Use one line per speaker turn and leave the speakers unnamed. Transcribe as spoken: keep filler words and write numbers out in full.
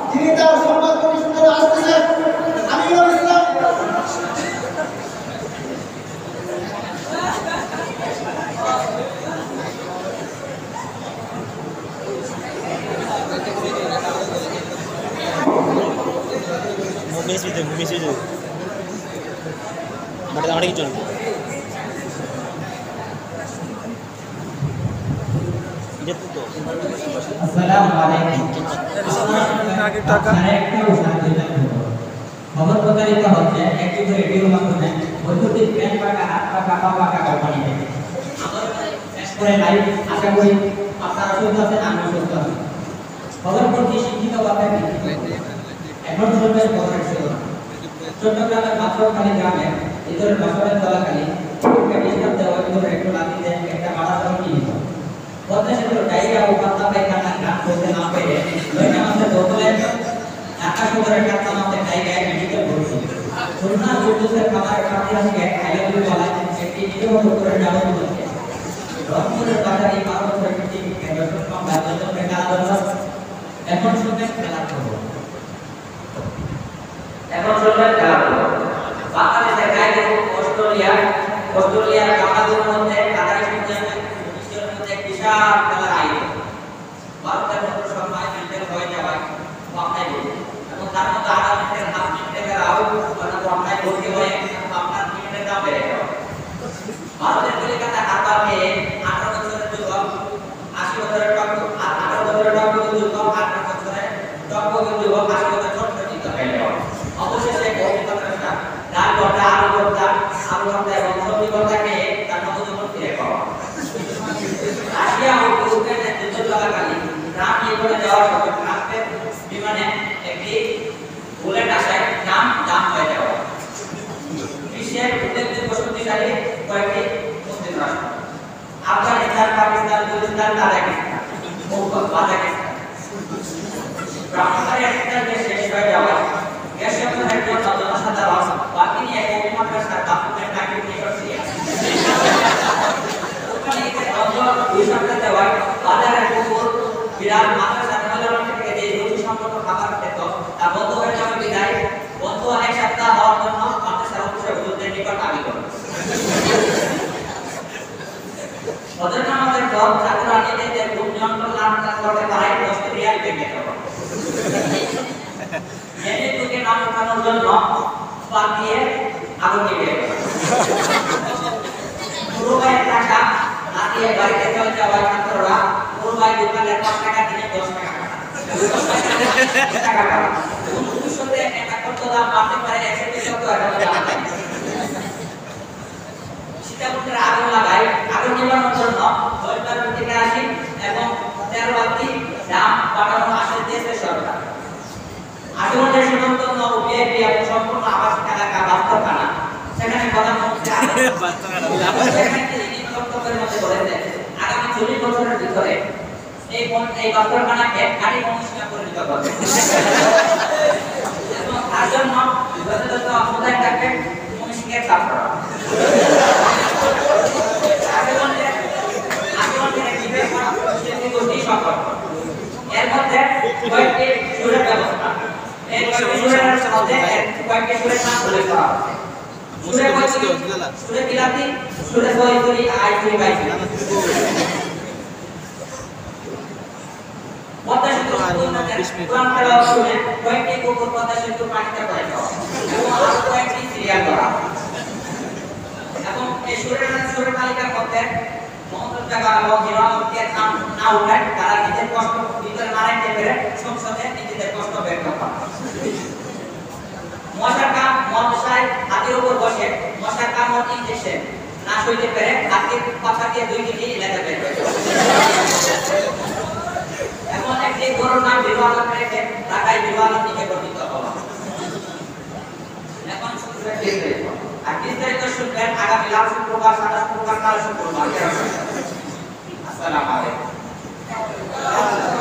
যিনি তার সংবাদ পরিষদে আসতেছেন আমিনুল ইসলাম।
মুকেশ বিজয় মুকেশ বিজয় বাট আমরা কি চলবে
আসসালামু আলাইকুম। খবর প্রচারিত হচ্ছে একটি রেডিওর মাধ্যমে বৈদ্যুতিক ফ্যান পাকা হাত পাকা পা পাকা কোম্পানি থেকে। শেষ করে লাইভ আশা করি আপনারা সুস্থ আছেন, আমি সুস্থ আছি। খবর প্রতি শিক্ষিত বার্তাটি এখন শুনবেন খবরের শিরোনাম। চট্টগ্রামের মাত্রখালী গ্রামে ঈদের বছরের চলাকালীন ডিস্টার্ব দেওয়া ঈদের একটু লাঠিতে একটা মারাত্মক নিহত। পদ্মা সেতুর ডায়রিয়া ও পাতলা পায়খানা গান করতে না পেরে লইনা মাসের বোতলে ঢাকা শহরের কাঁচা মাসের জায়গায় মেডিকেল ভর্তি। খুলনা জুলুসের খাবারের প্রার্থীরাকে খাইলাগুলি বলায় একটি নিরীহ ডক্টরের যাবত হচ্ছে। রংপুরের বাজারে বারো বছরের একটি দর্শক মামলা দশজনকে কারাদণ্ড। এখন শুনবেন খেলার খবর। এখন শুনবেন খেলার খবর। বাংলাদেশের গায়ে অস্ট্রেলিয়া অস্ট্রেলিয়ার কামাগুলোর মধ্যে কাতারি মধ্যে বিশাল খেলার আয়োজন। ভারতের মতো সময় মিনিটের হয়ে যাওয়ায় পাবনায় বলবে এবং তার মধ্যে আধা মিনিটের হাফ মিনিটের আউট পাবনায় ভর্তি হয়ে আপনার মিনিটের দাম বেড়ে যাওয়া। ভারতের কলিকাতা হারবার পেয়ে আঠারো বছরের যুবক আশি বছরের টক্কর আর আঠারো বছরের টক্কর যুবক আঠারো বছরের টক্কর যুবক আশি বছর ছোট জিত হয়ে যাওয়া। অবশেষে কলিকাতার ডাল ভর্তা আলু ভর্তা আলু ভর্তা এবং সবজি ভর্তা খেয়ে তার মতো জীবন ফিরে পাওয়া। রাশিয়া ও ইউক্রেনের যুদ্ধ চলাকালীন ট্রাম্প নিয়ে করে যাওয়ার সময় ট্রাম্পের বিমানে একটি বুলেট আসায় নাম দাম হয়ে যাওয়া। বিশ্বের উল্লেখযোগ্য শক্তিশালী কয়েকটি মুসলিম রাষ্ট্র আফগানিস্তান, পাকিস্তান, গুলিস্তান, তাজিকিস্তান ও কাজাকিস্তান। ব্রাহ্মণবাড়িয়া একটা দেশ শেষ হয়ে যাওয়ায় গ্যাসের একজন জনসাধারণ বাকি নিয়ে এক মাদ্রাসার দাপুরের নাকি নিকট সিরিয়া দুই সপ্তাহ দেওয়ায় বাজারের কুকুর বিড়াল মাদ্রাসা মেলার থেকে যে রুচি সম্পন্ন খাবার খেত তা বন্ধ হয়ে যাবে বিদায় বন্ধ এক সপ্তাহ হওয়ার জন্য মাদ্রাসার অফিসের হুজুরদের নিকট আবেদন। হযরত আমাদের সব ছাত্ররা নিজেদের ঘুম নিয়ন্ত্রণ না করতে পারায় দশটি রিয়াল ভেঙে গেল। এনে তুকে নাম উঠানোর জন্য পান দিয়ে আগুন নিভিয়ে গেল। পুরো গায়ে টাকা না দিয়ে বাড়িতে চলে যাওয়ার ছাত্ররা পুরো গায়ে দোকানের পাঁচ টাকা দিয়ে দশ টাকা টাকা টাকা ভবিষ্যতে একটা কত দাম বাড়তে পারে একশো পঁচাত্তর হাজার টাকা। সীতাকুণ্ডের আগুন লাগায় আগুন নিবানোর জন্য দশবার থেকে আসি এবং তেরো বাতি দাম বাড়ানো আসে দেশের সরকার। আগুনের সীমান্ত বিএপি এবং সম্পূর্ণ আবাসিক এলাকা বাস্তবখানা সেখানে প্রধানমন্ত্রী বক্তব্যের মধ্যে বলেছেন আগামী চল্লিশ বছরের ভিতরে এই এই বাস্তবখানাকে গাড়ি কমিশনে পরিণত করবে এবং তার জন্য যথাযথ ক্ষমতায় থাকবে কমিশনকে চাপ করা। এর মধ্যে কয়েকটি সুরের ব্যবস্থা এই কয়েকটি সুরের মধ্যে কয়েকটি সুরের নাম উল্লেখ করা হয়েছে। সুরে কয়েকটি সুরে বিলাতি সুরে সহিতুরি আইতুরি বাইতুরি পদ্মা সেতু কোরআন তেলাওয়াত শুনে কয়েকটি কুকুর পদ্মা সেতু পানিতে পড়ে যাওয়া এবং আরো কয়েকটি সিরিয়াল করা এবং এই সুরের সুরের তালিকার মধ্যে মমতাজ বেগম এবং হিরামতকে নাম না উঠায় তারা নিজের কষ্ট ভিতরে না রাখতে পেরে সংসদে নিজেদের কষ্ট ব্যক্ত করে। মশার কাম মশায় হাতির উপর বসে মশার কামড় ইনজেকশন না সইতে পেরে হাতির পাছা দিয়ে দুই কেজি লেগে বের করে এমন একটি গরুর নাম বিবাহ রেখে ঢাকায় বিবাহ নিয়ে গঠিত হওয়া। এখন আর বিস্তারিত শুনবেন আগামী লাল শুক্রবার সাতাশ শুক্রবার কাল শুক্রবার। আসসালামু আলাইকুম।